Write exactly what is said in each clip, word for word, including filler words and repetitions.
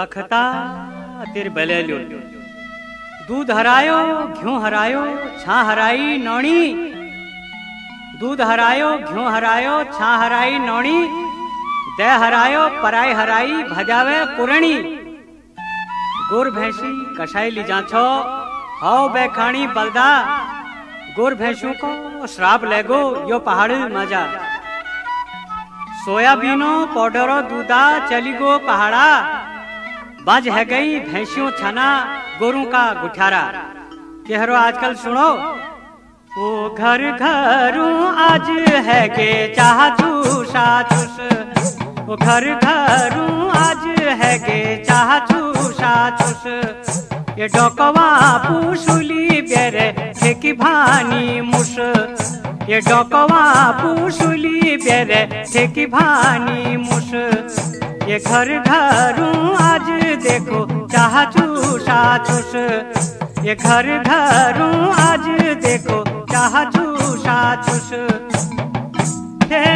बखता तिर बलेलो दूध हरायो घ्यों हरायो छा हराई नौणी दूध हरायो घ्यों हरायो छा हराई नौणी दे हरायो पराई हराई भजावे पुरणी गुर भैंसी कसाई ली जाछो हाओ बेखाणी बलदा गुर भैंसों को श्राप लेगो यो पहाड़ मजा सोयाबीनो पाउडरो दूधा चली गो पहाड़ा बज है गई भैंसियों छना गोरू का गुठारा केहरो आजकल सुनो ओ घर घरू आज है के चाह चूसा चूस ओ घर घरू आज है के चाह चूसा चूस ये डोकवा पूसुली बेरे ठेकी भानी मुस ये डोकवा पूसुली बेरे ठेकी भानी मुस ये घर घरू आज देखो चाह चूसा चूस ये घर घरू आज देखो चाह चूसा चूस हे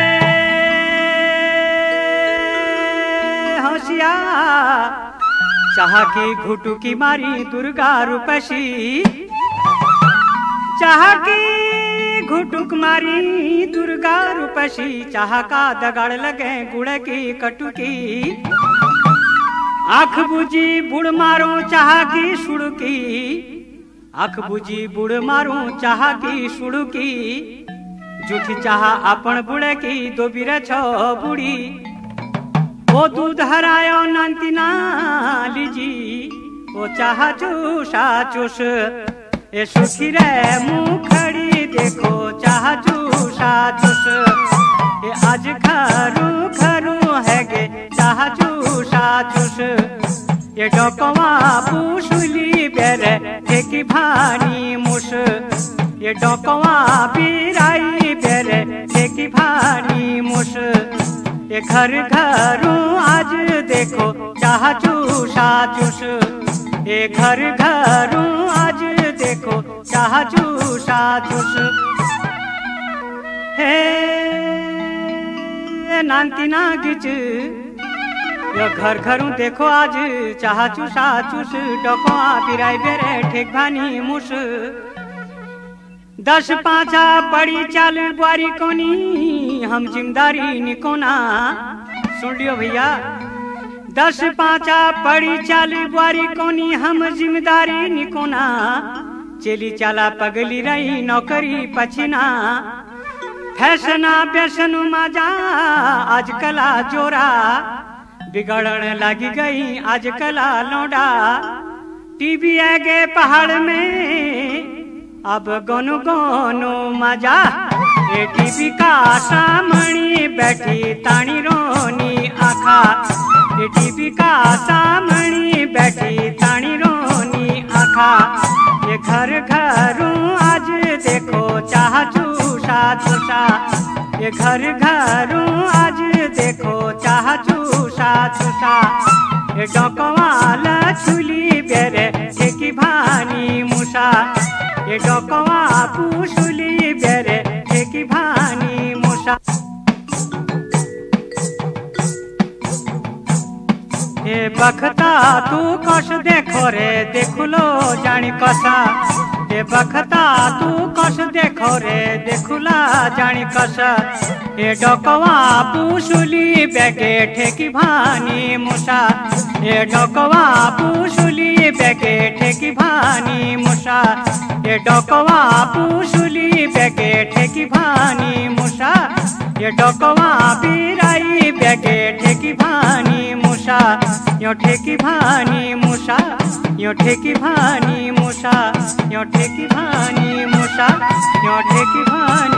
होशियार चाह की घुटू की मारी दुर्गा रूपसी चाह की घुटुक मारी दुर्गा रूपसी चाह का दगाड़ लगे गुड़ की कटुकी आँख बुझी बुड़ मारो चाह की सुड़की आँख बुझी बुड़ मारो चाह की सुड़की जूठी चाह अपन बुड़े की दो बिरे छो बुड़ी ओ दूध हरायो नंतिना लीजी ओ चाह चूसा चूस ए सुखी रे मुखड़ी देखो चाह चूसा चूस ए आज खरू खरू है गे चाह चूसा चूस ये डोकवा पूसुली बेरे ठेकी भानी मुस ये डोकवा पीराई बेरे ठेकी भानी मुस ये घर घरू आज देखो चाह चूसा चूस ये घर घरू आज देखो चाह चूसा चूस हे नांती ना गिच ये घर घरू देखो आज चाह चूसा चूस डोकवा पिराई बेरे ठेक भानी मुस दस पाँचा बड़ी चाल बुआरी कोनी हम जिम्मेदारी निकोना सुन लियो भैया दस पाँचा बड़ी चाल बुआरी कोनी हम जिम्मेदारी निकोना चली चाला पगली रही नौकरी पछिना फैसना बेसन मजा आज कला जोरा बिगड़न लगी गई आज कला लौड़ा टीवी आगे पहाड़ में अब गोनो गोनो मजा ये टीवी का सामने बैठी तानी रोनी आखा ये टीवी का सामने बैठी तानी रोनी आखा ये घर घरू आज देखो चाह चूसा चूसा ये घर घरू आज देखो चाह चूसा चूसा ये डोकवाला छुली बेरे ठेकी भानी मुसा ये डोकवा पूसुली बेरे ठेकी भानी मुसा ये बखता तू कस देखो रे देखुलो जानी कसा ये बखता तू कस देखो रे देखुला जानी कसा ये डोकवा पूसुली बेगे ठेकी भानी मुसा ये डोकवा पूसुली बेगे ठेकी भानी मुसा ये डोकवा पूसुली बेगे ठेकी भानी मुसा ये डोकवा पीराई बेगे ठेकी भानी मुसा यो ठेकी भानी मुसा यो ठेकी भानी मुसा यो ठेकी भानी मुसा यो ठेकी भानी